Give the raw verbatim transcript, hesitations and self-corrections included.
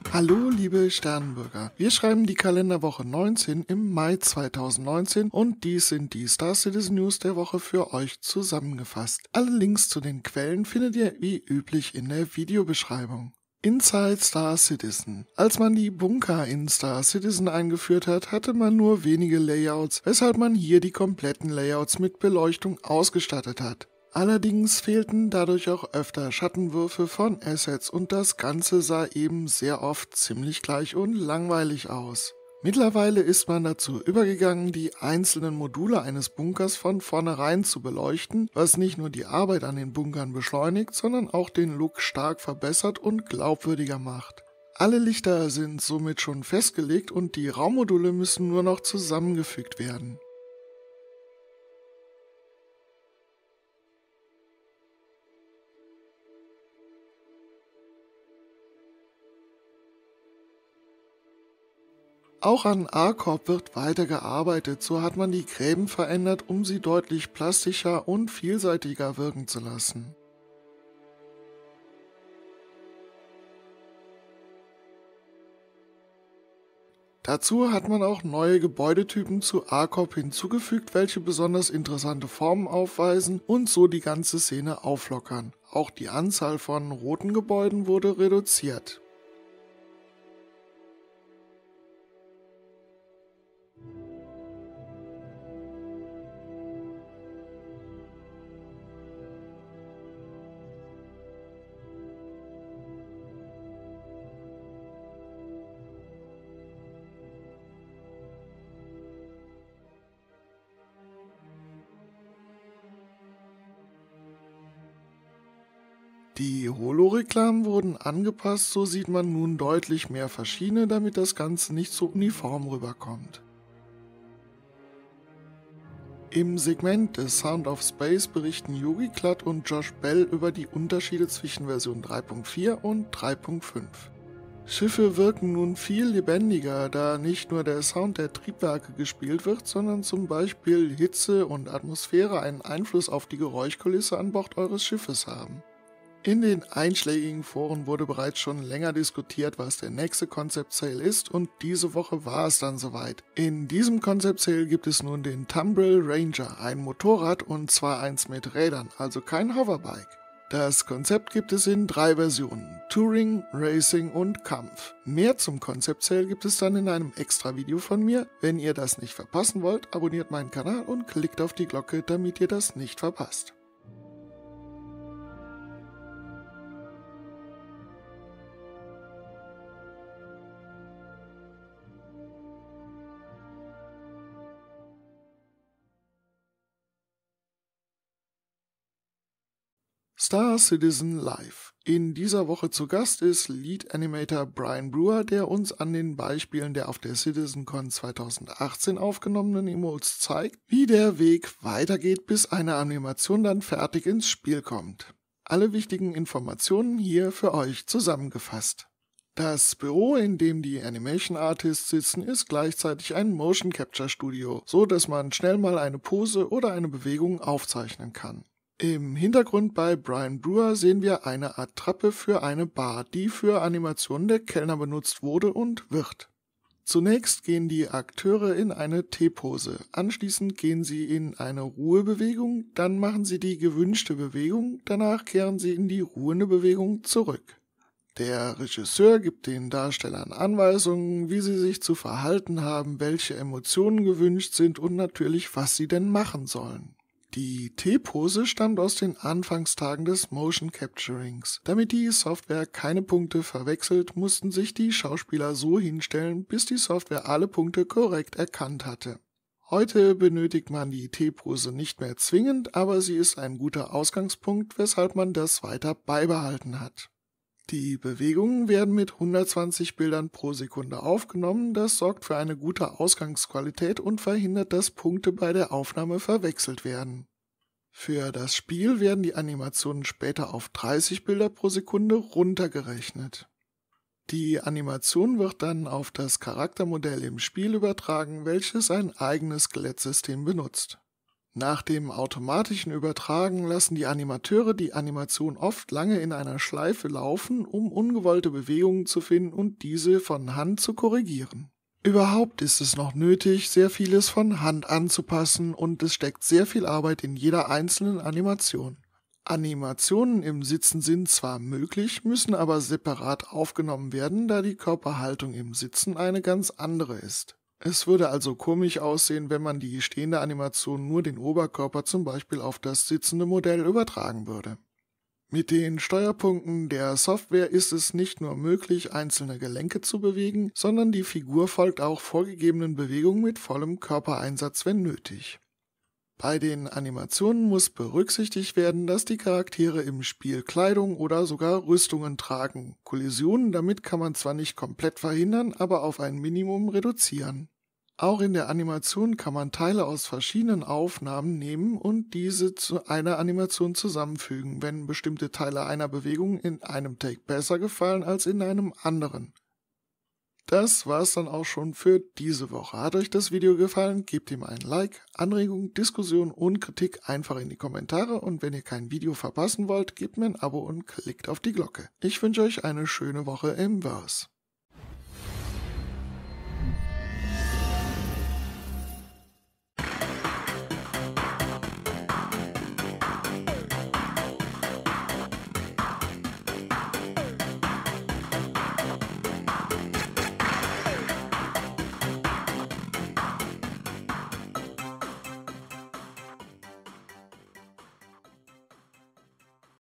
Hallo liebe Sternenbürger, wir schreiben die Kalenderwoche neunzehn im Mai zweitausendneunzehn und dies sind die Star Citizen News der Woche für euch zusammengefasst. Alle Links zu den Quellen findet ihr wie üblich in der Videobeschreibung. Inside Star Citizen. Als man die Bunker in Star Citizen eingeführt hat, hatte man nur wenige Layouts, weshalb man hier die kompletten Layouts mit Beleuchtung ausgestattet hat. Allerdings fehlten dadurch auch öfter Schattenwürfe von Assets und das Ganze sah eben sehr oft ziemlich gleich und langweilig aus. Mittlerweile ist man dazu übergegangen, die einzelnen Module eines Bunkers von vornherein zu beleuchten, was nicht nur die Arbeit an den Bunkern beschleunigt, sondern auch den Look stark verbessert und glaubwürdiger macht. Alle Lichter sind somit schon festgelegt und die Raummodule müssen nur noch zusammengefügt werden. Auch an A-Corp wird weitergearbeitet, so hat man die Gräben verändert, um sie deutlich plastischer und vielseitiger wirken zu lassen. Dazu hat man auch neue Gebäudetypen zu A-Corp hinzugefügt, welche besonders interessante Formen aufweisen und so die ganze Szene auflockern. Auch die Anzahl von roten Gebäuden wurde reduziert. Die Holo-Reklamen wurden angepasst, so sieht man nun deutlich mehr verschiedene, damit das Ganze nicht so uniform rüberkommt. Im Segment The Sound of Space berichten Yogi Klatt und Josh Bell über die Unterschiede zwischen Version drei Punkt vier und drei Punkt fünf. Schiffe wirken nun viel lebendiger, da nicht nur der Sound der Triebwerke gespielt wird, sondern zum Beispiel Hitze und Atmosphäre einen Einfluss auf die Geräuschkulisse an Bord eures Schiffes haben. In den einschlägigen Foren wurde bereits schon länger diskutiert, was der nächste Concept Sale ist und diese Woche war es dann soweit. In diesem Concept Sale gibt es nun den Tumbril Ranger, ein Motorrad und zwar eins mit Rädern, also kein Hoverbike. Das Konzept gibt es in drei Versionen, Touring, Racing und Kampf. Mehr zum Concept Sale gibt es dann in einem extra Video von mir. Wenn ihr das nicht verpassen wollt, abonniert meinen Kanal und klickt auf die Glocke, damit ihr das nicht verpasst. Star Citizen Live. In dieser Woche zu Gast ist Lead Animator Brian Brewer, der uns an den Beispielen der auf der CitizenCon zweitausendachtzehn aufgenommenen Emotes zeigt, wie der Weg weitergeht, bis eine Animation dann fertig ins Spiel kommt. Alle wichtigen Informationen hier für euch zusammengefasst. Das Büro, in dem die Animation Artists sitzen, ist gleichzeitig ein Motion Capture Studio, so dass man schnell mal eine Pose oder eine Bewegung aufzeichnen kann. Im Hintergrund bei Brian Brewer sehen wir eine Art Treppe für eine Bar, die für Animationen der Kellner benutzt wurde und wird. Zunächst gehen die Akteure in eine T-Pose, anschließend gehen sie in eine Ruhebewegung, dann machen sie die gewünschte Bewegung, danach kehren sie in die ruhende Bewegung zurück. Der Regisseur gibt den Darstellern Anweisungen, wie sie sich zu verhalten haben, welche Emotionen gewünscht sind und natürlich, was sie denn machen sollen. Die T-Pose stammt aus den Anfangstagen des Motion Capturings. Damit die Software keine Punkte verwechselt, mussten sich die Schauspieler so hinstellen, bis die Software alle Punkte korrekt erkannt hatte. Heute benötigt man die T-Pose nicht mehr zwingend, aber sie ist ein guter Ausgangspunkt, weshalb man das weiter beibehalten hat. Die Bewegungen werden mit hundertzwanzig Bildern pro Sekunde aufgenommen, das sorgt für eine gute Ausgangsqualität und verhindert, dass Punkte bei der Aufnahme verwechselt werden. Für das Spiel werden die Animationen später auf dreißig Bilder pro Sekunde runtergerechnet. Die Animation wird dann auf das Charaktermodell im Spiel übertragen, welches ein eigenes Skelettsystem benutzt. Nach dem automatischen Übertragen lassen die Animateure die Animation oft lange in einer Schleife laufen, um ungewollte Bewegungen zu finden und diese von Hand zu korrigieren. Überhaupt ist es noch nötig, sehr vieles von Hand anzupassen und es steckt sehr viel Arbeit in jeder einzelnen Animation. Animationen im Sitzen sind zwar möglich, müssen aber separat aufgenommen werden, da die Körperhaltung im Sitzen eine ganz andere ist. Es würde also komisch aussehen, wenn man die stehende Animation nur den Oberkörper zum Beispiel auf das sitzende Modell übertragen würde. Mit den Steuerpunkten der Software ist es nicht nur möglich, einzelne Gelenke zu bewegen, sondern die Figur folgt auch vorgegebenen Bewegungen mit vollem Körpereinsatz, wenn nötig. Bei den Animationen muss berücksichtigt werden, dass die Charaktere im Spiel Kleidung oder sogar Rüstungen tragen. Kollisionen damit kann man zwar nicht komplett verhindern, aber auf ein Minimum reduzieren. Auch in der Animation kann man Teile aus verschiedenen Aufnahmen nehmen und diese zu einer Animation zusammenfügen, wenn bestimmte Teile einer Bewegung in einem Take besser gefallen als in einem anderen. Das war's dann auch schon für diese Woche. Hat euch das Video gefallen? Gebt ihm ein Like, Anregung, Diskussion und Kritik einfach in die Kommentare und wenn ihr kein Video verpassen wollt, gebt mir ein Abo und klickt auf die Glocke. Ich wünsche euch eine schöne Woche im Verse.